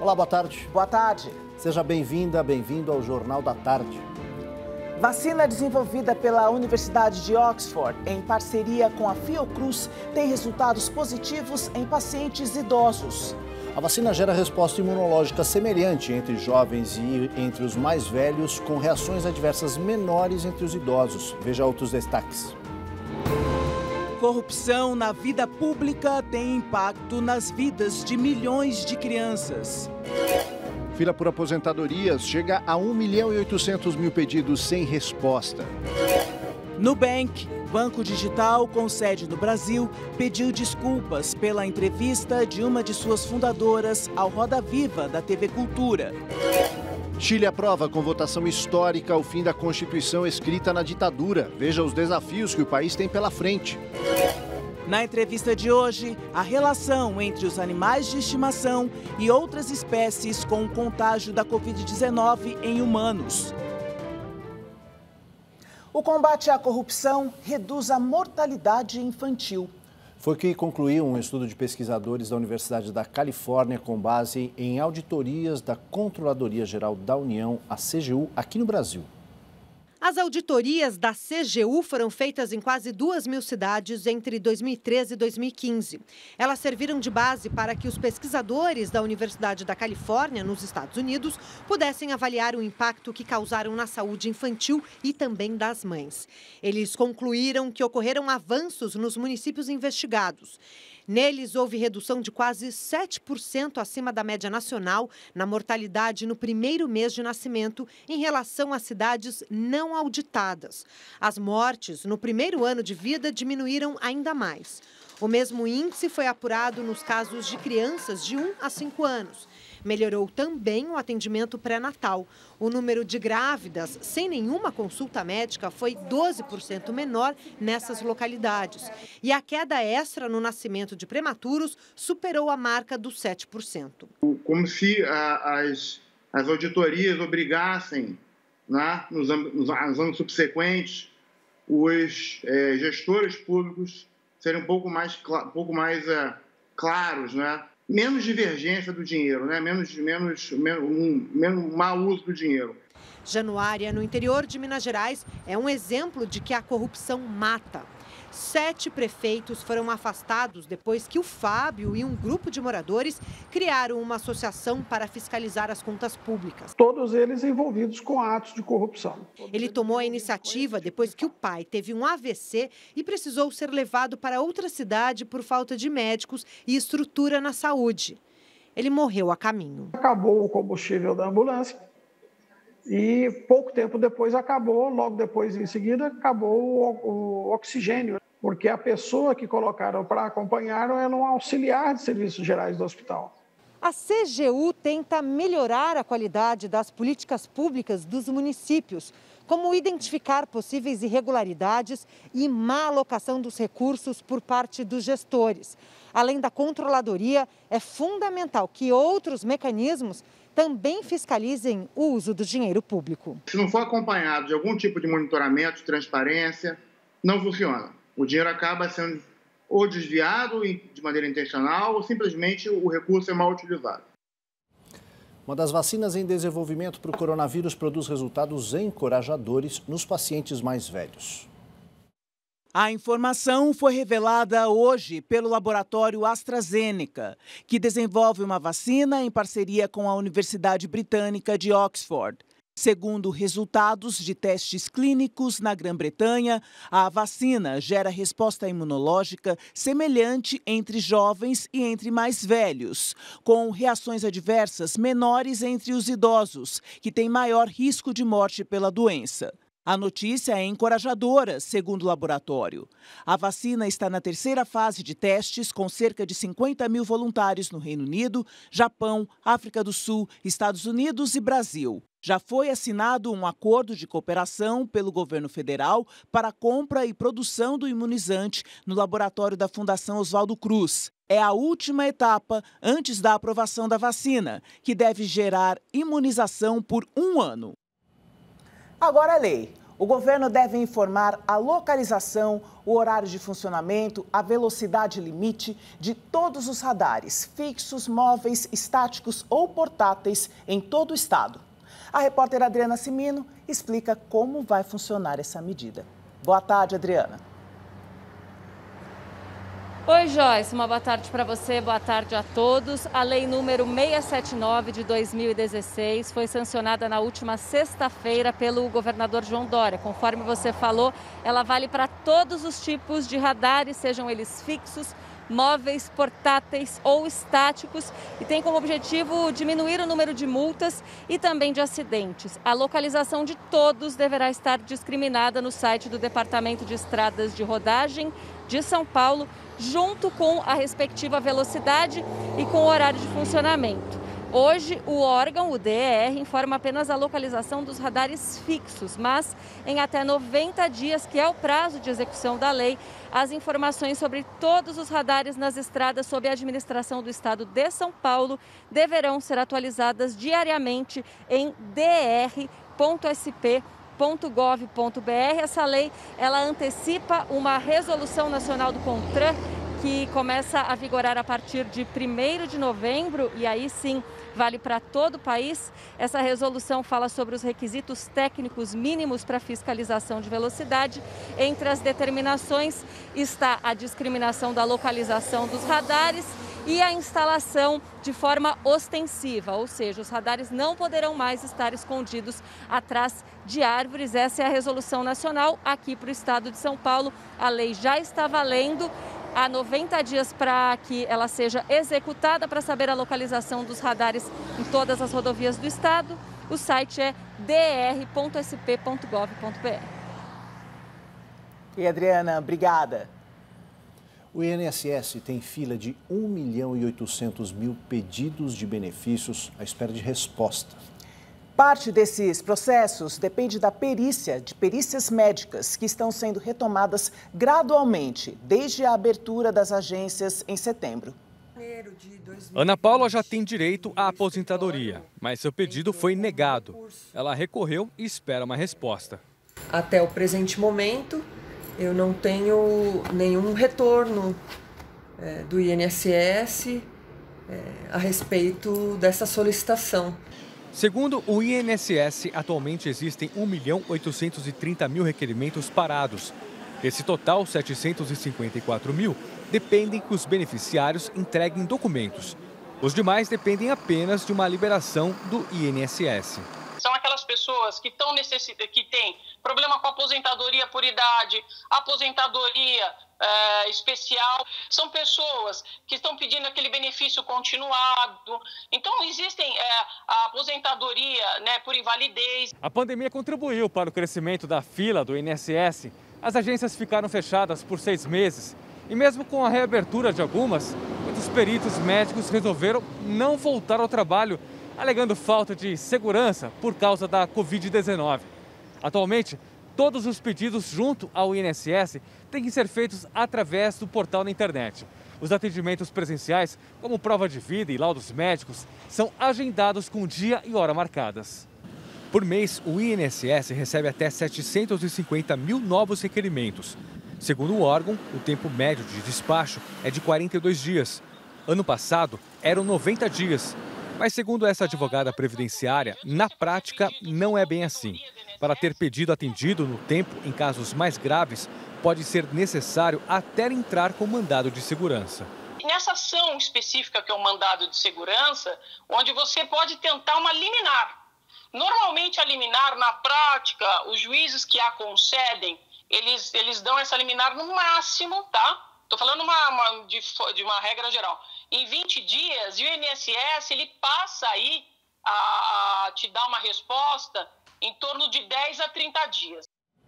Olá, boa tarde. Boa tarde. Seja bem-vinda, bem-vindo ao Jornal da Tarde. Vacina desenvolvida pela Universidade de Oxford, em parceria com a Fiocruz, tem resultados positivos em pacientes idosos. A vacina gera resposta imunológica semelhante entre jovens e entre os mais velhos, com reações adversas menores entre os idosos. Veja outros destaques. Corrupção na vida pública tem impacto nas vidas de milhões de crianças. Fila por aposentadorias chega a 1.800.000 pedidos sem resposta. Nubank, banco digital com sede no Brasil, pediu desculpas pela entrevista de uma de suas fundadoras ao Roda Viva da TV Cultura. Chile aprova com votação histórica o fim da Constituição escrita na ditadura. Veja os desafios que o país tem pela frente. Na entrevista de hoje, a relação entre os animais de estimação e outras espécies com o contágio da Covid-19 em humanos. O combate à corrupção reduz a mortalidade infantil. Foi o que concluiu um estudo de pesquisadores da Universidade da Califórnia com base em auditorias da Controladoria Geral da União, a CGU, aqui no Brasil. As auditorias da CGU foram feitas em quase 2.000 cidades entre 2013 e 2015. Elas serviram de base para que os pesquisadores da Universidade da Califórnia, nos Estados Unidos, pudessem avaliar o impacto que causaram na saúde infantil e também das mães. Eles concluíram que ocorreram avanços nos municípios investigados. Neles, houve redução de quase 7% acima da média nacional na mortalidade no primeiro mês de nascimento em relação às cidades não auditadas. As mortes no primeiro ano de vida diminuíram ainda mais. O mesmo índice foi apurado nos casos de crianças de 1 a 5 anos. Melhorou também o atendimento pré-natal. O número de grávidas sem nenhuma consulta médica foi 12% menor nessas localidades. E a queda extra no nascimento de prematuros superou a marca dos 7%. Como se as auditorias obrigassem, né, nos anos subsequentes, os gestores públicos serem um pouco mais claros, né? Menos divergência do dinheiro, né? menos mau uso do dinheiro. Januária, no interior de Minas Gerais, é um exemplo de que a corrupção mata. 7 prefeitos foram afastados depois que o Fábio e um grupo de moradores criaram uma associação para fiscalizar as contas públicas. Todos eles envolvidos com atos de corrupção. Ele tomou a iniciativa depois que o pai teve um AVC e precisou ser levado para outra cidade por falta de médicos e estrutura na saúde. Ele morreu a caminho. Acabou o combustível da ambulância e pouco tempo depois logo depois em seguida, acabou o oxigênio. Porque a pessoa que colocaram para acompanhar era um auxiliar de serviços gerais do hospital. A CGU tenta melhorar a qualidade das políticas públicas dos municípios, como identificar possíveis irregularidades e má alocação dos recursos por parte dos gestores. Além da controladoria, é fundamental que outros mecanismos também fiscalizem o uso do dinheiro público. Se não for acompanhado de algum tipo de monitoramento, de transparência, não funciona. O dinheiro acaba sendo ou desviado de maneira intencional ou simplesmente o recurso é mal utilizado. Uma das vacinas em desenvolvimento para o coronavírus produz resultados encorajadores nos pacientes mais velhos. A informação foi revelada hoje pelo laboratório AstraZeneca, que desenvolve uma vacina em parceria com a Universidade Britânica de Oxford. Segundo resultados de testes clínicos na Grã-Bretanha, a vacina gera resposta imunológica semelhante entre jovens e entre mais velhos, com reações adversas menores entre os idosos, que têm maior risco de morte pela doença. A notícia é encorajadora, segundo o laboratório. A vacina está na terceira fase de testes, com cerca de 50 mil voluntários no Reino Unido, Japão, África do Sul, Estados Unidos e Brasil. Já foi assinado um acordo de cooperação pelo governo federal para a compra e produção do imunizante no laboratório da Fundação Oswaldo Cruz. É a última etapa antes da aprovação da vacina, que deve gerar imunização por 1 ano. Agora a lei. O governo deve informar a localização, o horário de funcionamento, a velocidade limite de todos os radares, fixos, móveis, estáticos ou portáteis em todo o estado. A repórter Adriana Cimino explica como vai funcionar essa medida. Boa tarde, Adriana. Oi, Joyce, uma boa tarde para você, boa tarde a todos. A lei número 679 de 2016 foi sancionada na última sexta-feira pelo governador João Dória. Conforme você falou, ela vale para todos os tipos de radares, sejam eles fixos, móveis, portáteis ou estáticos, e tem como objetivo diminuir o número de multas e também de acidentes. A localização de todos deverá estar discriminada no site do Departamento de Estradas de Rodagem de São Paulo, junto com a respectiva velocidade e com o horário de funcionamento. Hoje, o órgão, o DER, informa apenas a localização dos radares fixos, mas em até 90 dias, que é o prazo de execução da lei, as informações sobre todos os radares nas estradas sob a administração do Estado de São Paulo deverão ser atualizadas diariamente em dr.sp.gov.br. Essa lei, ela antecipa uma resolução nacional do CONTRAN que começa a vigorar a partir de 1º de novembro e aí sim vale para todo o país. Essa resolução fala sobre os requisitos técnicos mínimos para fiscalização de velocidade. Entre as determinações está a discriminação da localização dos radares e a instalação de forma ostensiva, ou seja, os radares não poderão mais estar escondidos atrás de árvores. Essa é a resolução nacional aqui para o estado de São Paulo. A lei já está valendo. Há 90 dias para que ela seja executada. Para saber a localização dos radares em todas as rodovias do estado, o site é dr.sp.gov.br. E Adriana, obrigada. O INSS tem fila de 1.800.000 pedidos de benefícios à espera de resposta. Parte desses processos depende da perícia, de perícias médicas, que estão sendo retomadas gradualmente, desde a abertura das agências em setembro. Ana Paula já tem direito à aposentadoria, mas seu pedido foi negado. Ela recorreu e espera uma resposta. Até o presente momento, eu não tenho nenhum retorno do INSS a respeito dessa solicitação. Segundo o INSS, atualmente existem 1.830.000 requerimentos parados. Desse total, 754.000 dependem que os beneficiários entreguem documentos. Os demais dependem apenas de uma liberação do INSS. São aquelas pessoas que têm problema com aposentadoria por idade, aposentadoria especial. São pessoas que estão pedindo aquele benefício continuado. Então, existem a aposentadoria por invalidez. A pandemia contribuiu para o crescimento da fila do INSS. As agências ficaram fechadas por 6 meses. E mesmo com a reabertura de algumas, muitos peritos médicos resolveram não voltar ao trabalho, alegando falta de segurança por causa da Covid-19. Atualmente, todos os pedidos junto ao INSS têm que ser feitos através do portal na internet. Os atendimentos presenciais, como prova de vida e laudos médicos, são agendados com dia e hora marcadas. Por mês, o INSS recebe até 750.000 novos requerimentos. Segundo o órgão, o tempo médio de despacho é de 42 dias. Ano passado, eram 90 dias. Mas, segundo essa advogada previdenciária, na prática não é bem assim. Para ter pedido atendido no tempo em casos mais graves, pode ser necessário até entrar com mandado de segurança. Nessa ação específica que é o mandado de segurança, onde você pode tentar uma liminar. Normalmente a liminar, na prática, os juízes que a concedem, eles dão essa liminar no máximo, tá? Estou falando de uma regra geral. Em 20 dias, e o INSS ele passa aí a te dar uma resposta em torno de 10 a 30 dias.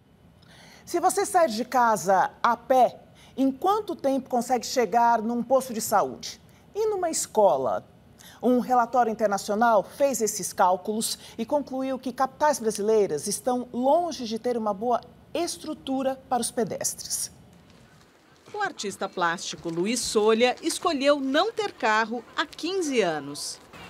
Se você sai de casa a pé, em quanto tempo consegue chegar num posto de saúde? E numa escola? Um relatório internacional fez esses cálculos e concluiu que capitais brasileiras estão longe de ter uma boa estrutura para os pedestres. O artista plástico Luiz Solha escolheu não ter carro há 15 anos.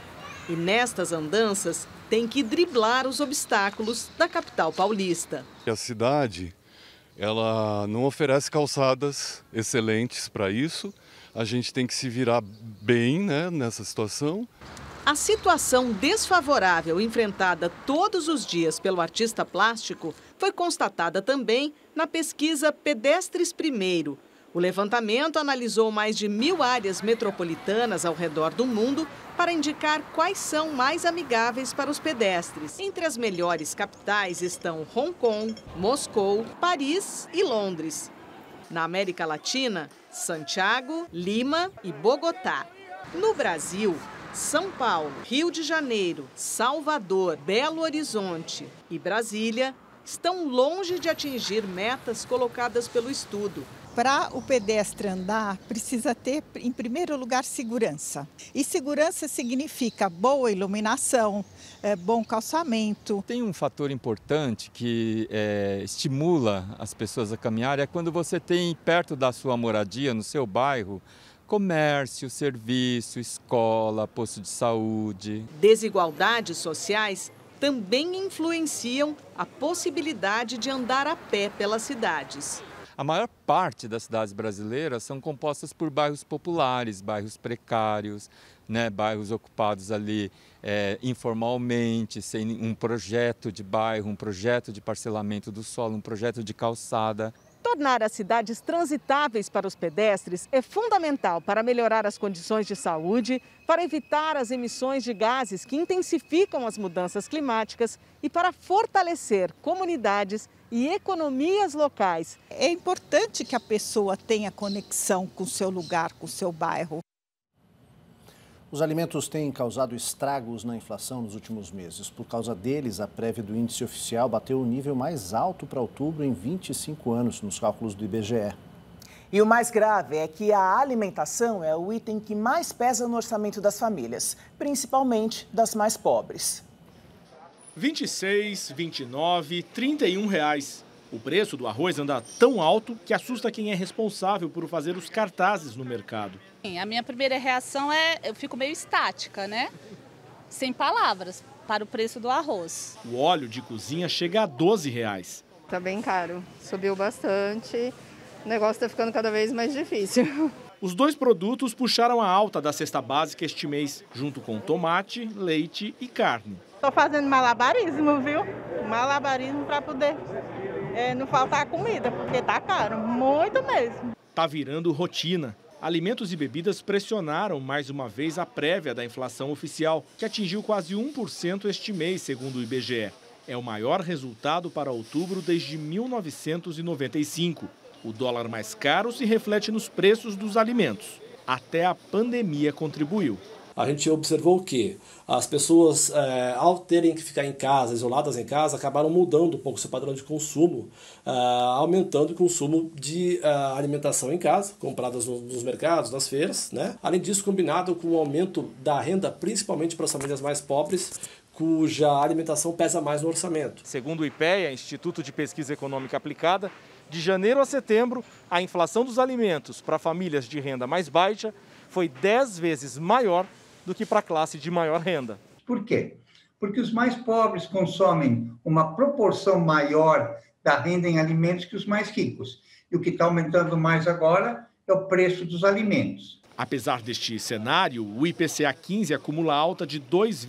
E nestas andanças tem que driblar os obstáculos da capital paulista. A cidade, ela não oferece calçadas excelentes para isso. A gente tem que se virar bem, né, nessa situação. A situação desfavorável enfrentada todos os dias pelo artista plástico foi constatada também na pesquisa Pedestres Primeiro. O levantamento analisou mais de 1.000 áreas metropolitanas ao redor do mundo para indicar quais são mais amigáveis para os pedestres. Entre as melhores capitais estão Hong Kong, Moscou, Paris e Londres. Na América Latina, Santiago, Lima e Bogotá. No Brasil, São Paulo, Rio de Janeiro, Salvador, Belo Horizonte e Brasília estão longe de atingir metas colocadas pelo estudo. Para o pedestre andar, precisa ter, em primeiro lugar, segurança. E segurança significa boa iluminação, bom calçamento. Tem um fator importante que estimula as pessoas a caminhar, é quando você tem perto da sua moradia, no seu bairro, comércio, serviço, escola, posto de saúde. Desigualdades sociais também influenciam a possibilidade de andar a pé pelas cidades. A maior parte das cidades brasileiras são compostas por bairros populares, bairros precários, né, bairros ocupados ali informalmente, sem um projeto de bairro, um projeto de parcelamento do solo, um projeto de calçada. Tornar as cidades transitáveis para os pedestres é fundamental para melhorar as condições de saúde, para evitar as emissões de gases que intensificam as mudanças climáticas e para fortalecer comunidades e economias locais. É importante que a pessoa tenha conexão com o seu lugar, com o seu bairro. Os alimentos têm causado estragos na inflação nos últimos meses. Por causa deles, a prévia do índice oficial bateu o nível mais alto para outubro em 25 anos, nos cálculos do IBGE. E o mais grave é que a alimentação é o item que mais pesa no orçamento das famílias, principalmente das mais pobres. R$ 26, R$ 29, R$ 31 reais. O preço do arroz anda tão alto que assusta quem é responsável por fazer os cartazes no mercado. A minha primeira reação eu fico meio estática, né? Sem palavras para o preço do arroz. O óleo de cozinha chega a R$ 12 reais. Tá bem caro, subiu bastante, o negócio está ficando cada vez mais difícil. Os dois produtos puxaram a alta da cesta básica este mês, junto com tomate, leite e carne. Estou fazendo malabarismo, viu? Malabarismo para poder não faltar comida, porque tá caro, muito mesmo. Tá virando rotina. Alimentos e bebidas pressionaram mais uma vez a prévia da inflação oficial, que atingiu quase 1% este mês, segundo o IBGE. É o maior resultado para outubro desde 1995. O dólar mais caro se reflete nos preços dos alimentos. Até a pandemia contribuiu. A gente observou que as pessoas, ao terem que ficar em casa, isoladas em casa, acabaram mudando um pouco seu padrão de consumo, aumentando o consumo de alimentação em casa, compradas nos mercados, nas feiras, né? Além disso, combinado com o aumento da renda, principalmente para as famílias mais pobres, cuja alimentação pesa mais no orçamento. Segundo o IPEA, Instituto de Pesquisa Econômica Aplicada, de janeiro a setembro, a inflação dos alimentos para famílias de renda mais baixa foi 10 vezes maior do que para a classe de maior renda. Por quê? Porque os mais pobres consomem uma proporção maior da renda em alimentos que os mais ricos. E o que está aumentando mais agora é o preço dos alimentos. Apesar deste cenário, o IPCA 15 acumula alta de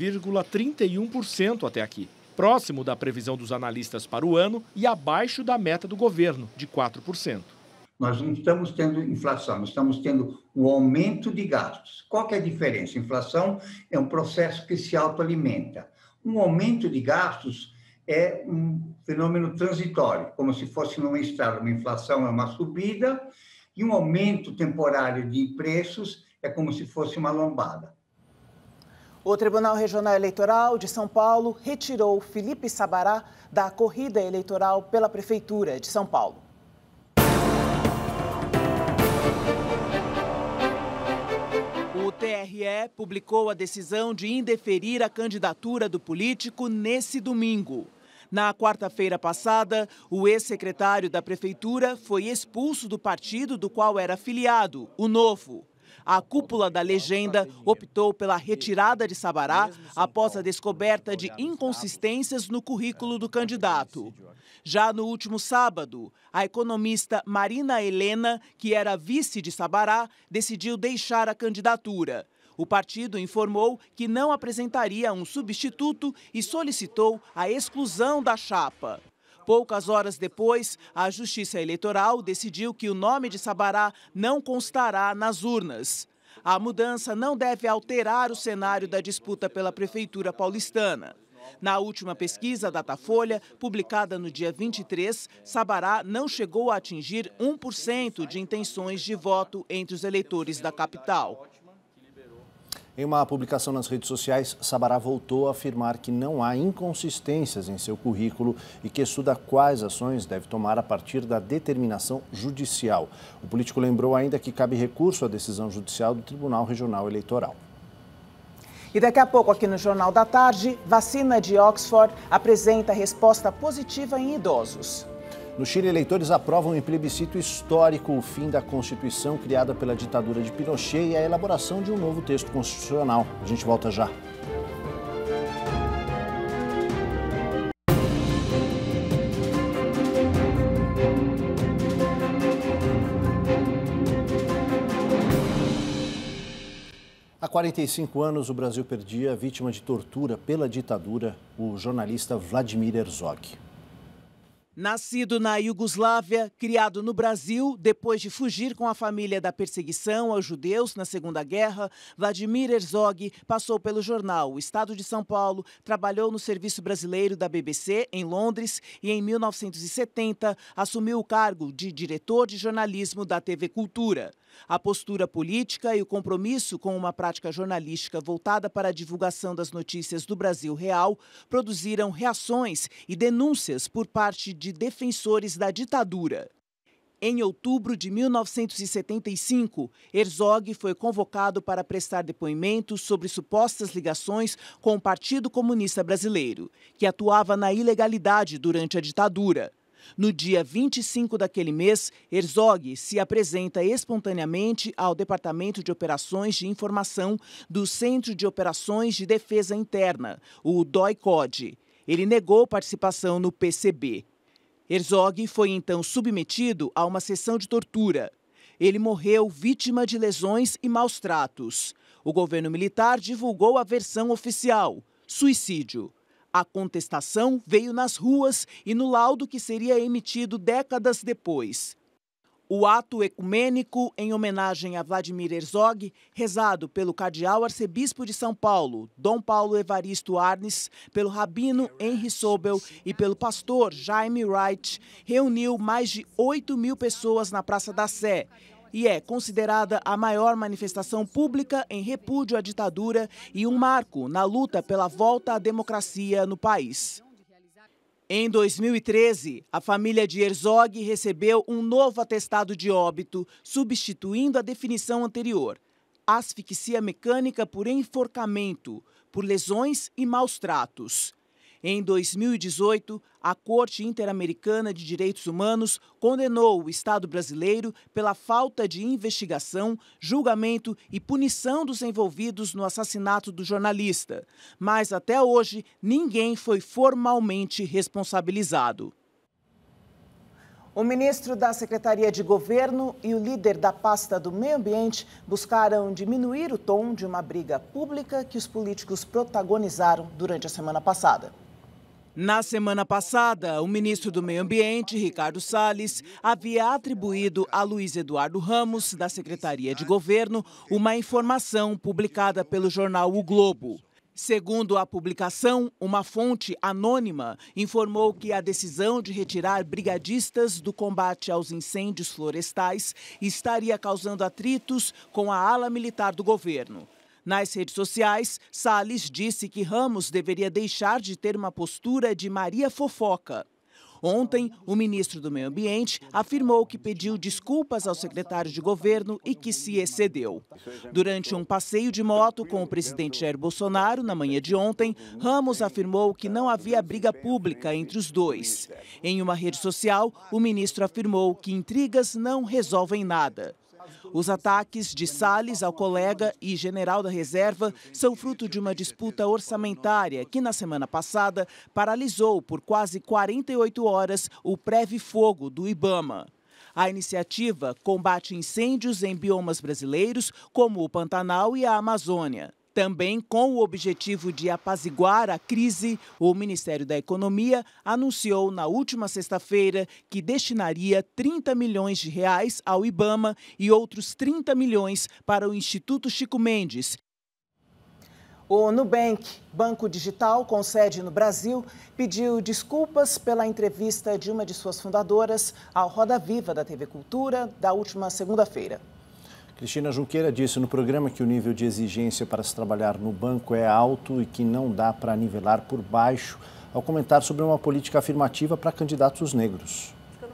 2,31% até aqui, próximo da previsão dos analistas para o ano e abaixo da meta do governo, de 4%. Nós não estamos tendo inflação, nós estamos tendo um aumento de gastos. Qual que é a diferença? A inflação é um processo que se autoalimenta. Um aumento de gastos é um fenômeno transitório, como se fosse numa estrada. Uma inflação é uma subida e um aumento temporário de preços é como se fosse uma lombada. O Tribunal Regional Eleitoral de São Paulo retirou Felipe Sabará da corrida eleitoral pela Prefeitura de São Paulo. O TRE publicou a decisão de indeferir a candidatura do político nesse domingo. Na quarta-feira passada, o ex-secretário da Prefeitura foi expulso do partido do qual era filiado, o Novo. A cúpula da legenda optou pela retirada de Sabará após a descoberta de inconsistências no currículo do candidato. Já no último sábado, a economista Marina Helena, que era vice de Sabará, decidiu deixar a candidatura. O partido informou que não apresentaria um substituto e solicitou a exclusão da chapa. Poucas horas depois, a Justiça Eleitoral decidiu que o nome de Sabará não constará nas urnas. A mudança não deve alterar o cenário da disputa pela Prefeitura paulistana. Na última pesquisa Datafolha, publicada no dia 23, Sabará não chegou a atingir 1% de intenções de voto entre os eleitores da capital. Em uma publicação nas redes sociais, Sabará voltou a afirmar que não há inconsistências em seu currículo e que estuda quais ações deve tomar a partir da determinação judicial. O político lembrou ainda que cabe recurso à decisão judicial do Tribunal Regional Eleitoral. E daqui a pouco, aqui no Jornal da Tarde, vacina de Oxford apresenta resposta positiva em idosos. No Chile, eleitores aprovam em plebiscito histórico o fim da Constituição criada pela ditadura de Pinochet e a elaboração de um novo texto constitucional. A gente volta já. Há 45 anos, o Brasil perdia, vítima de tortura pela ditadura, o jornalista Vladimir Herzog. Nascido na Iugoslávia, criado no Brasil, depois de fugir com a família da perseguição aos judeus na Segunda Guerra, Vladimir Herzog passou pelo jornal O Estado de São Paulo, trabalhou no Serviço Brasileiro da BBC, em Londres, e em 1970 assumiu o cargo de diretor de jornalismo da TV Cultura. A postura política e o compromisso com uma prática jornalística voltada para a divulgação das notícias do Brasil real produziram reações e denúncias por parte de defensores da ditadura. Em outubro de 1975, Herzog foi convocado para prestar depoimento sobre supostas ligações com o Partido Comunista Brasileiro, que atuava na ilegalidade durante a ditadura. No dia 25 daquele mês, Herzog se apresenta espontaneamente ao Departamento de Operações de Informação do Centro de Operações de Defesa Interna, o DOI-CODE. Ele negou participação no PCB. Herzog foi então submetido a uma sessão de tortura. Ele morreu vítima de lesões e maus tratos. O governo militar divulgou a versão oficial: suicídio. A contestação veio nas ruas e no laudo que seria emitido décadas depois. O ato ecumênico em homenagem a Vladimir Herzog, rezado pelo cardeal arcebispo de São Paulo, Dom Paulo Evaristo Arnes, pelo rabino Henry Sobel e pelo pastor Jaime Wright, reuniu mais de 8.000 pessoas na Praça da Sé e é considerada a maior manifestação pública em repúdio à ditadura e um marco na luta pela volta à democracia no país. Em 2013, a família de Herzog recebeu um novo atestado de óbito, substituindo a definição anterior: asfixia mecânica por enforcamento, por lesões e maus tratos. Em 2018, a Corte Interamericana de Direitos Humanos condenou o Estado brasileiro pela falta de investigação, julgamento e punição dos envolvidos no assassinato do jornalista. Mas, até hoje, ninguém foi formalmente responsabilizado. O ministro da Secretaria de Governo e o líder da pasta do Meio Ambiente buscaram diminuir o tom de uma briga pública que os políticos protagonizaram durante a semana passada. Na semana passada, o ministro do Meio Ambiente, Ricardo Salles, havia atribuído a Luiz Eduardo Ramos, da Secretaria de Governo, uma informação publicada pelo jornal O Globo. Segundo a publicação, uma fonte anônima informou que a decisão de retirar brigadistas do combate aos incêndios florestais estaria causando atritos com a ala militar do governo. Nas redes sociais, Salles disse que Ramos deveria deixar de ter uma postura de Maria Fofoca. Ontem, o ministro do Meio Ambiente afirmou que pediu desculpas ao secretário de governo e que se excedeu. Durante um passeio de moto com o presidente Jair Bolsonaro, na manhã de ontem, Ramos afirmou que não havia briga pública entre os dois. Em uma rede social, o ministro afirmou que intrigas não resolvem nada. Os ataques de Salles ao colega e general da reserva são fruto de uma disputa orçamentária que, na semana passada, paralisou por quase 48 horas o Preve-Fogo do IBAMA. A iniciativa combate incêndios em biomas brasileiros, como o Pantanal e a Amazônia. Também com o objetivo de apaziguar a crise, o Ministério da Economia anunciou na última sexta-feira que destinaria 30 milhões de reais ao IBAMA e outros 30 milhões para o Instituto Chico Mendes. O Nubank, banco digital com sede no Brasil, pediu desculpas pela entrevista de uma de suas fundadoras ao Roda Viva da TV Cultura da última segunda-feira. Cristina Junqueira disse no programa que o nível de exigência para se trabalhar no banco é alto e que não dá para nivelar por baixo, ao comentar sobre uma política afirmativa para candidatos negros.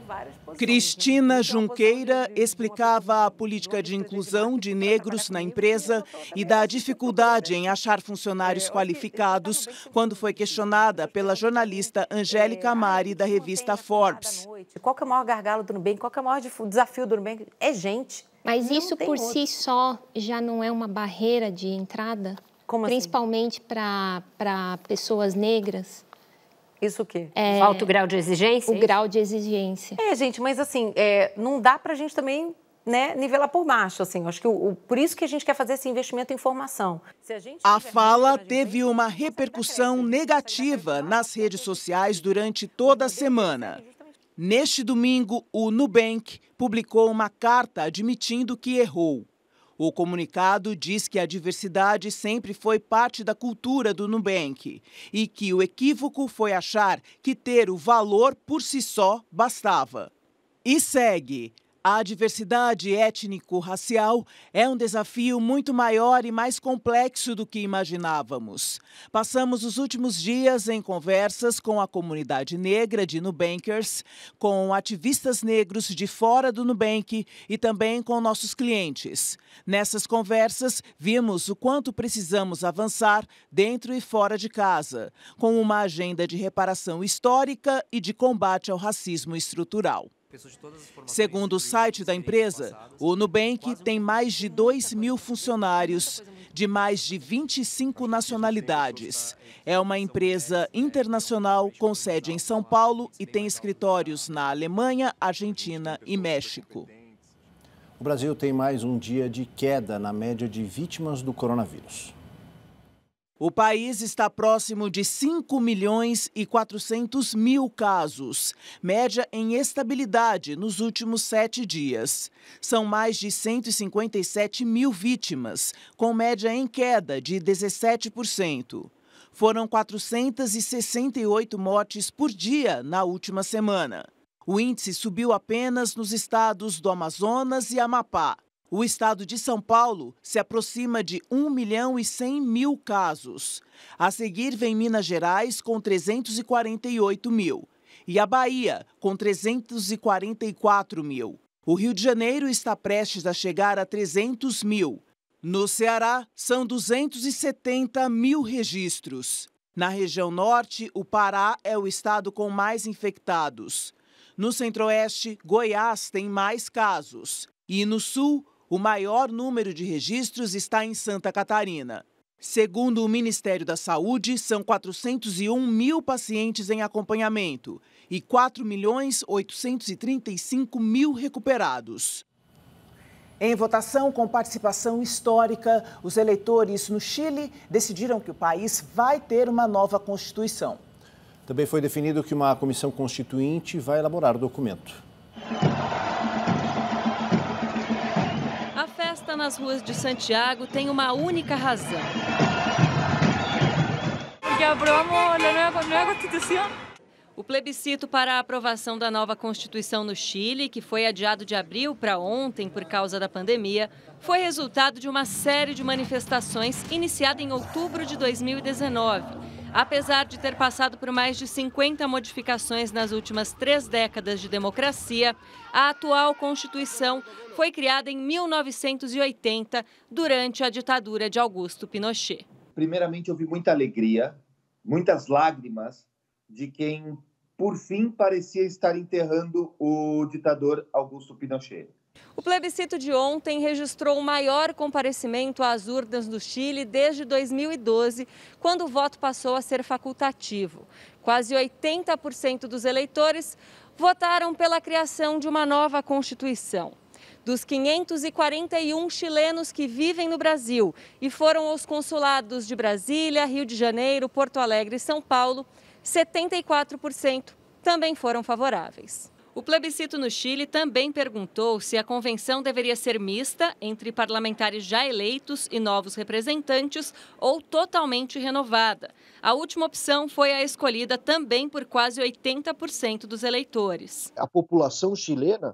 Cristina Junqueira explicava a política de inclusão de negros na empresa e da dificuldade em achar funcionários qualificados quando foi questionada pela jornalista Angélica Amari, da revista Forbes. Qual que é o maior gargalo do Nubank? Qual que é o maior desafio do Nubank? É gente. Mas isso por si só já não é uma barreira de entrada? Como assim? Principalmente para pessoas negras? Isso o quê? Alto grau de exigência? O grau de exigência. Gente, mas assim, não dá para a gente também, né, nivelar por baixo. Assim, acho que por isso que a gente quer fazer esse investimento em formação. A fala teve uma repercussão negativa nas redes sociais durante toda a semana. Neste domingo, o Nubank publicou uma carta admitindo que errou. O comunicado diz que a diversidade sempre foi parte da cultura do Nubank e que o equívoco foi achar que ter o valor por si só bastava. E segue. A diversidade étnico-racial é um desafio muito maior e mais complexo do que imaginávamos. Passamos os últimos dias em conversas com a comunidade negra de Nubankers, com ativistas negros de fora do Nubank e também com nossos clientes. Nessas conversas, vimos o quanto precisamos avançar dentro e fora de casa, com uma agenda de reparação histórica e de combate ao racismo estrutural. Segundo o site da empresa, o Nubank tem mais de 2.000 funcionários de mais de 25 nacionalidades. É uma empresa internacional com sede em São Paulo e tem escritórios na Alemanha, Argentina e México. O Brasil tem mais um dia de queda na média de vítimas do coronavírus. O país está próximo de 5.400.000 casos, média em estabilidade nos últimos 7 dias. São mais de 157 mil vítimas, com média em queda de 17%. Foram 468 mortes por dia na última semana. O índice subiu apenas nos estados do Amazonas e Amapá. O estado de São Paulo se aproxima de 1.100.000 casos. A seguir vem Minas Gerais com 348 mil e a Bahia com 344 mil. O Rio de Janeiro está prestes a chegar a 300 mil. No Ceará, são 270 mil registros. Na região norte, o Pará é o estado com mais infectados. No centro-oeste, Goiás tem mais casos. E no sul, o maior número de registros está em Santa Catarina. Segundo o Ministério da Saúde, são 401 mil pacientes em acompanhamento e 4.835.000 recuperados. Em votação com participação histórica, os eleitores no Chile decidiram que o país vai ter uma nova Constituição. Também foi definido que uma comissão constituinte vai elaborar o documento. A festa nas ruas de Santiago tem uma única razão. Porque aprovamos a nova Constituição. O plebiscito para a aprovação da nova Constituição no Chile, que foi adiado de abril para ontem por causa da pandemia, foi resultado de uma série de manifestações iniciada em outubro de 2019. Apesar de ter passado por mais de 50 modificações nas últimas 3 décadas de democracia, a atual Constituição foi criada em 1980, durante a ditadura de Augusto Pinochet. Primeiramente, houve muita alegria, muitas lágrimas de quem, por fim, parecia estar enterrando o ditador Augusto Pinochet. O plebiscito de ontem registrou o maior comparecimento às urnas do Chile desde 2012, quando o voto passou a ser facultativo. Quase 80% dos eleitores votaram pela criação de uma nova Constituição. Dos 541 chilenos que vivem no Brasil e foram aos consulados de Brasília, Rio de Janeiro, Porto Alegre e São Paulo, 74% também foram favoráveis. O plebiscito no Chile também perguntou se a convenção deveria ser mista entre parlamentares já eleitos e novos representantes ou totalmente renovada. A última opção foi a escolhida também por quase 80% dos eleitores. A população chilena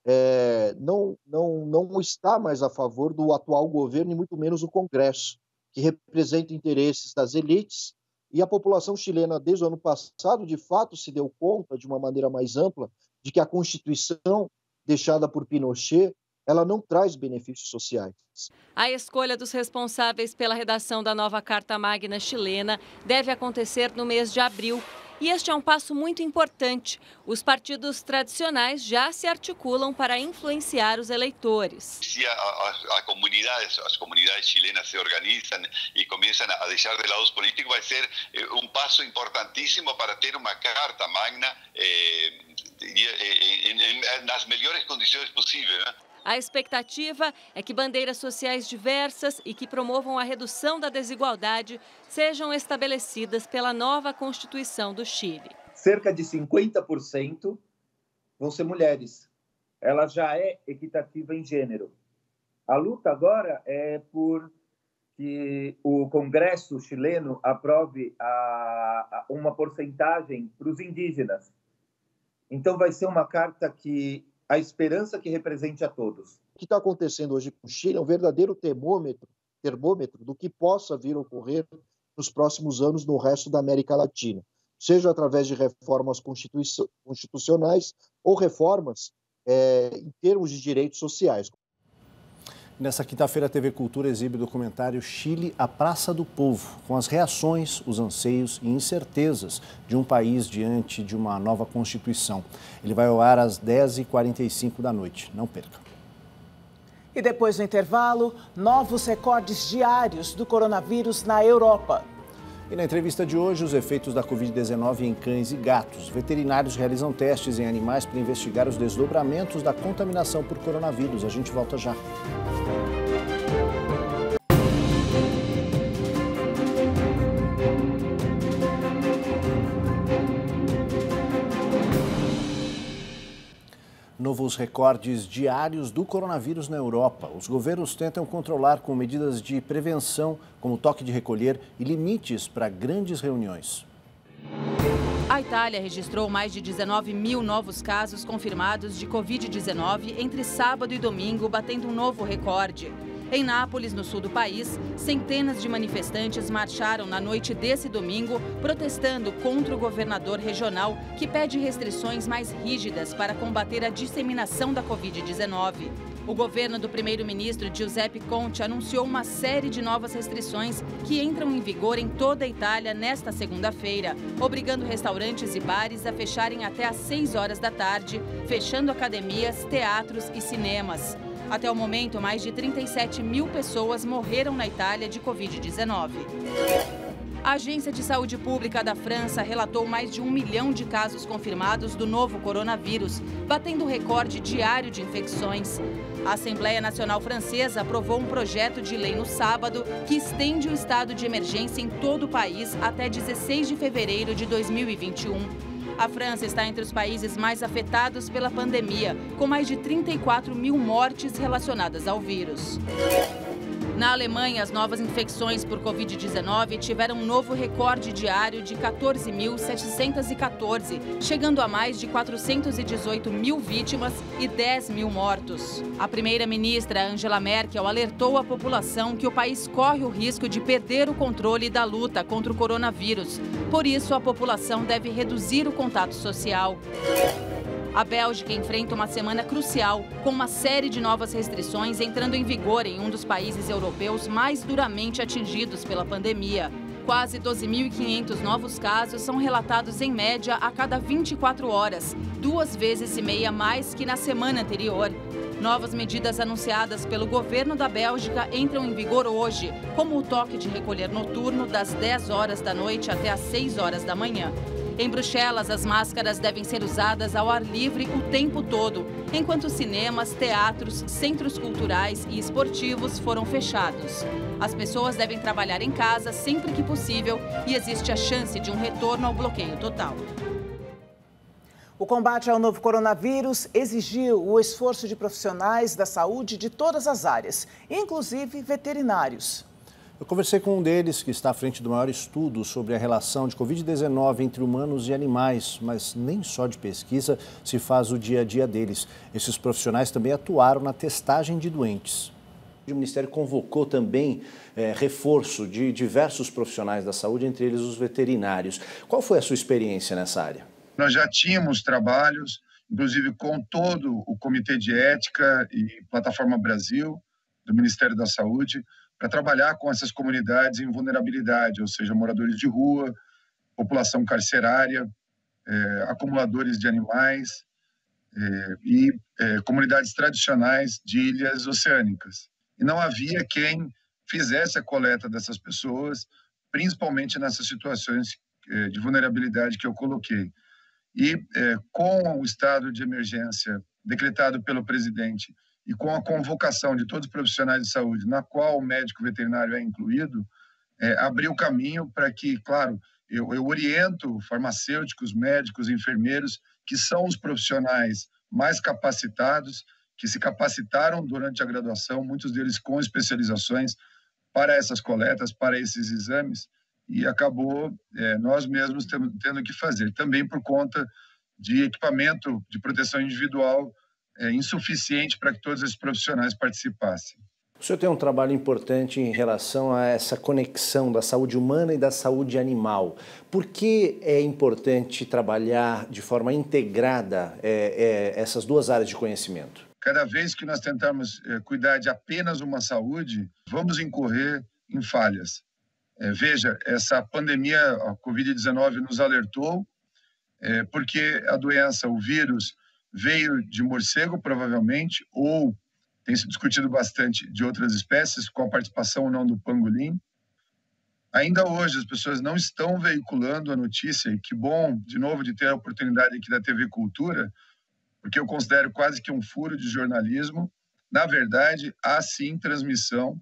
não está mais a favor do atual governo e muito menos o Congresso, que representa interesses das elites. E a população chilena, desde o ano passado, de fato se deu conta, de uma maneira mais ampla, de que a Constituição deixada por Pinochet, ela não traz benefícios sociais. A escolha dos responsáveis pela redação da nova Carta Magna chilena deve acontecer no mês de abril. E este é um passo muito importante. Os partidos tradicionais já se articulam para influenciar os eleitores. Se as comunidades chilenas se organizam e começam a deixar de lado os políticos, vai ser um passo importantíssimo para ter uma Carta Magna nas melhores condições possíveis, né? A expectativa é que bandeiras sociais diversas e que promovam a redução da desigualdade sejam estabelecidas pela nova Constituição do Chile. Cerca de 50% vão ser mulheres. Ela já é equitativa em gênero. A luta agora é por que o Congresso chileno aprove uma porcentagem para os indígenas. Então vai ser uma carta que a esperança que represente a todos. O que está acontecendo hoje com o Chile é um verdadeiro termômetro do que possa vir a ocorrer nos próximos anos no resto da América Latina, seja através de reformas constitucionais ou reformas em termos de direitos sociais. Nessa quinta-feira, a TV Cultura exibe o documentário Chile, a Praça do Povo, com as reações, os anseios e incertezas de um país diante de uma nova Constituição. Ele vai ao ar às 10h45 da noite. Não perca. E depois do intervalo, novos recordes diários do coronavírus na Europa. E na entrevista de hoje, os efeitos da Covid-19 em cães e gatos. Veterinários realizam testes em animais para investigar os desdobramentos da contaminação por coronavírus. A gente volta já. Novos recordes diários do coronavírus na Europa. Os governos tentam controlar com medidas de prevenção, como toque de recolher e limites para grandes reuniões. A Itália registrou mais de 19 mil novos casos confirmados de Covid-19 entre sábado e domingo, batendo um novo recorde. Em Nápoles, no sul do país, centenas de manifestantes marcharam na noite desse domingo, protestando contra o governador regional, que pede restrições mais rígidas para combater a disseminação da Covid-19. O governo do primeiro-ministro Giuseppe Conte anunciou uma série de novas restrições que entram em vigor em toda a Itália nesta segunda-feira, obrigando restaurantes e bares a fecharem até às 6 horas da tarde, fechando academias, teatros e cinemas. Até o momento, mais de 37 mil pessoas morreram na Itália de Covid-19. A Agência de Saúde Pública da França relatou mais de 1 milhão de casos confirmados do novo coronavírus, batendo o recorde diário de infecções. A Assembleia Nacional Francesa aprovou um projeto de lei no sábado que estende o estado de emergência em todo o país até 16 de fevereiro de 2021. A França está entre os países mais afetados pela pandemia, com mais de 34 mil mortes relacionadas ao vírus. Na Alemanha, as novas infecções por Covid-19 tiveram um novo recorde diário de 14.714, chegando a mais de 418 mil vítimas e 10 mil mortos. A primeira-ministra Angela Merkel alertou a população que o país corre o risco de perder o controle da luta contra o coronavírus. Por isso, a população deve reduzir o contato social. A Bélgica enfrenta uma semana crucial, com uma série de novas restrições entrando em vigor em um dos países europeus mais duramente atingidos pela pandemia. Quase 12.500 novos casos são relatados em média a cada 24 horas, 2,5 vezes mais que na semana anterior. Novas medidas anunciadas pelo governo da Bélgica entram em vigor hoje, como o toque de recolher noturno das 10 horas da noite até as 6 horas da manhã. Em Bruxelas, as máscaras devem ser usadas ao ar livre o tempo todo, enquanto cinemas, teatros, centros culturais e esportivos foram fechados. As pessoas devem trabalhar em casa sempre que possível e existe a chance de um retorno ao bloqueio total. O combate ao novo coronavírus exigiu o esforço de profissionais da saúde de todas as áreas, inclusive veterinários. Eu conversei com um deles, que está à frente do maior estudo sobre a relação de Covid-19 entre humanos e animais, mas nem só de pesquisa se faz o dia a dia deles. Esses profissionais também atuaram na testagem de doentes. O Ministério convocou também reforço de diversos profissionais da saúde, entre eles os veterinários. Qual foi a sua experiência nessa área? Nós já tínhamos trabalhos, inclusive com todo o Comitê de Ética e Plataforma Brasil, do Ministério da Saúde, para trabalhar com essas comunidades em vulnerabilidade, ou seja, moradores de rua, população carcerária, acumuladores de animais e comunidades tradicionais de ilhas oceânicas. E não havia quem fizesse a coleta dessas pessoas, principalmente nessas situações de vulnerabilidade que eu coloquei. E com o estado de emergência decretado pelo presidente e com a convocação de todos os profissionais de saúde, na qual o médico veterinário é incluído, abriu caminho para que, claro, eu oriento farmacêuticos, médicos, enfermeiros, que são os profissionais mais capacitados, que se capacitaram durante a graduação, muitos deles com especializações para essas coletas, para esses exames, e acabou nós mesmos tendo que fazer, também por conta de equipamento de proteção individual insuficiente para que todos esses profissionais participassem. O senhor tem um trabalho importante em relação a essa conexão da saúde humana e da saúde animal. Por que é importante trabalhar de forma integrada essas duas áreas de conhecimento? Cada vez que nós tentarmos cuidar de apenas uma saúde, vamos incorrer em falhas. Veja, essa pandemia, a Covid-19, nos alertou, porque a doença, o vírus, veio de morcego, provavelmente, ou tem se discutido bastante de outras espécies, com a participação ou não do pangolim. Ainda hoje, as pessoas não estão veiculando a notícia, e que bom, de novo, de ter a oportunidade aqui da TV Cultura, porque eu considero quase que um furo de jornalismo. Na verdade, há sim transmissão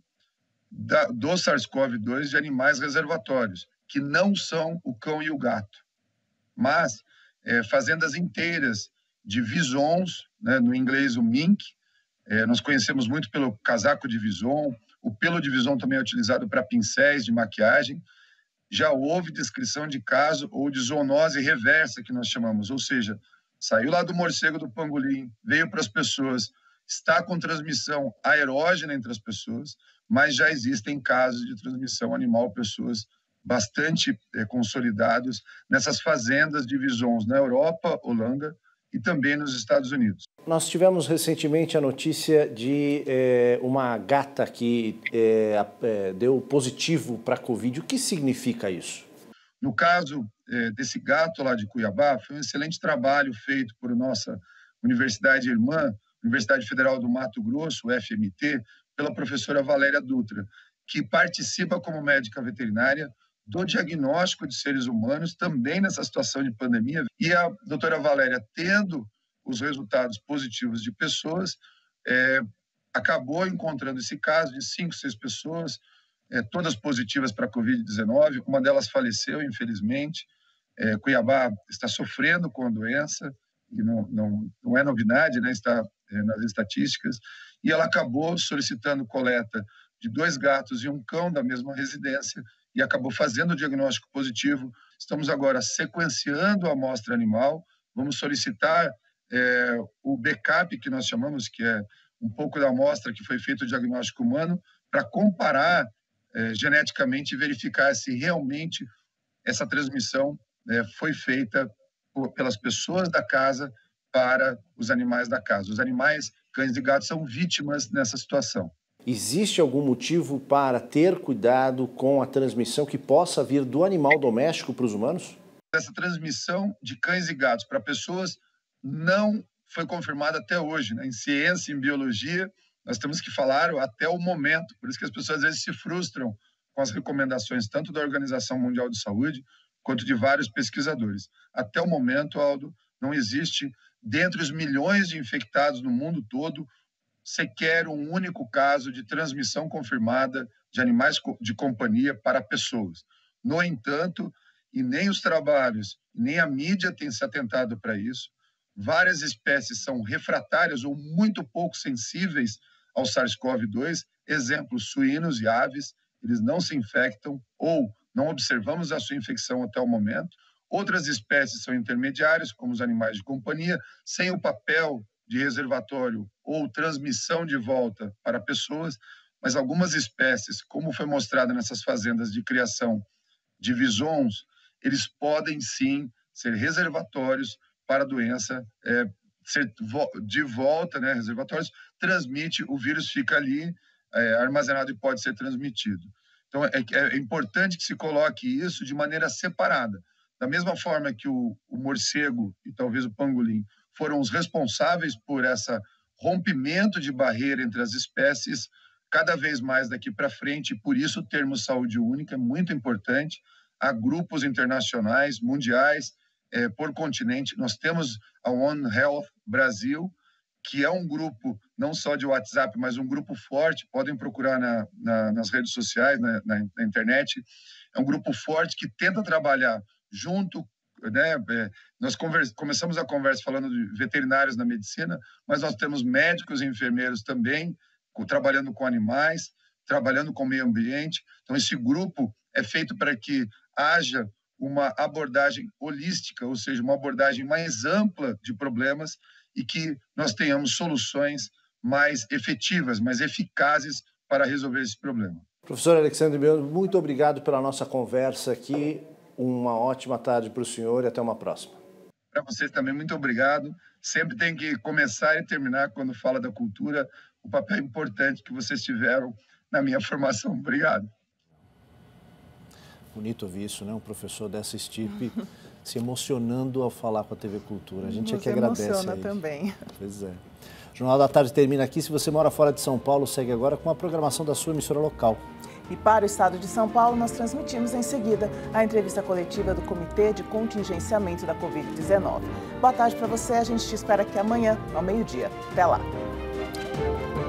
do SARS-CoV-2 de animais reservatórios, que não são o cão e o gato, mas fazendas inteiras de visons, né, no inglês o mink, nós conhecemos muito pelo casaco de vison, o pelo de vison também é utilizado para pincéis de maquiagem. Já houve descrição de caso ou de zoonose reversa, que nós chamamos, ou seja, saiu lá do morcego, do pangolim, veio para as pessoas, está com transmissão aerógena entre as pessoas, mas já existem casos de transmissão animal-pessoas bastante consolidados nessas fazendas de visons na Europa, Holanda e também nos Estados Unidos. Nós tivemos recentemente a notícia de uma gata que deu positivo para a Covid. O que significa isso? No caso desse gato lá de Cuiabá, foi um excelente trabalho feito por nossa universidade irmã, Universidade Federal do Mato Grosso, UFMT, pela professora Valéria Dutra, que participa como médica veterinária do diagnóstico de seres humanos, também nessa situação de pandemia. E a doutora Valéria, tendo os resultados positivos de pessoas, acabou encontrando esse caso de 5, 6 pessoas, todas positivas para a Covid-19. Uma delas faleceu, infelizmente. Cuiabá está sofrendo com a doença, e não é novidade, né? Está nas estatísticas. E ela acabou solicitando coleta de 2 gatos e um cão da mesma residência e acabou fazendo o diagnóstico positivo. Estamos agora sequenciando a amostra animal, vamos solicitar o backup, que nós chamamos, que é um pouco da amostra que foi feito o diagnóstico humano, para comparar geneticamente e verificar se realmente essa transmissão foi feita pelas pessoas da casa para os animais da casa. Os animais, cães e gatos, são vítimas nessa situação. Existe algum motivo para ter cuidado com a transmissão que possa vir do animal doméstico para os humanos? Essa transmissão de cães e gatos para pessoas não foi confirmada até hoje, né? Em ciência, em biologia, nós temos que falar até o momento. Por isso que as pessoas às vezes se frustram com as recomendações tanto da Organização Mundial de Saúde quanto de vários pesquisadores. Até o momento, Aldo, não existe, dentre os milhões de infectados no mundo todo, sequer um único caso de transmissão confirmada de animais de companhia para pessoas. No entanto, e nem os trabalhos, nem a mídia tem se atentado para isso, várias espécies são refratárias ou muito pouco sensíveis ao SARS-CoV-2, exemplos, suínos e aves, eles não se infectam ou não observamos a sua infecção até o momento. Outras espécies são intermediárias, como os animais de companhia, sem o papel de reservatório ou transmissão de volta para pessoas, mas algumas espécies, como foi mostrado nessas fazendas de criação de visons, eles podem sim ser reservatórios para a doença, ser de volta, né, reservatórios, transmite, o vírus fica ali armazenado e pode ser transmitido. Então, é importante que se coloque isso de maneira separada. Da mesma forma que o morcego e talvez o pangolim foram os responsáveis por esse rompimento de barreira entre as espécies, cada vez mais daqui para frente, e por isso o termo saúde única é muito importante. Há grupos internacionais, mundiais, por continente. Nós temos a One Health Brasil, que é um grupo não só de WhatsApp, mas um grupo forte, podem procurar nas redes sociais, na internet. É um grupo forte que tenta trabalhar junto, né? Nós começamos a conversa falando de veterinários na medicina, mas nós temos médicos e enfermeiros também, trabalhando com animais, trabalhando com o meio ambiente. Então, esse grupo é feito para que haja uma abordagem holística, ou seja, uma abordagem mais ampla de problemas e que nós tenhamos soluções mais efetivas, mais eficazes para resolver esse problema. Professor Alexandre Miono, muito obrigado pela nossa conversa aqui. Uma ótima tarde para o senhor e até uma próxima. Para vocês também, muito obrigado. Sempre tem que começar e terminar quando fala da cultura, o papel importante que vocês tiveram na minha formação. Obrigado. Bonito ouvir isso, né? Um professor dessa estipe se emocionando ao falar com a TV Cultura. A gente é que agradece. Emociona também. Pois é. O Jornal da Tarde termina aqui. Se você mora fora de São Paulo, segue agora com a programação da sua emissora local. E para o estado de São Paulo, nós transmitimos em seguida a entrevista coletiva do Comitê de Contingenciamento da Covid-19. Boa tarde para você. A gente te espera aqui amanhã, ao meio-dia. Até lá.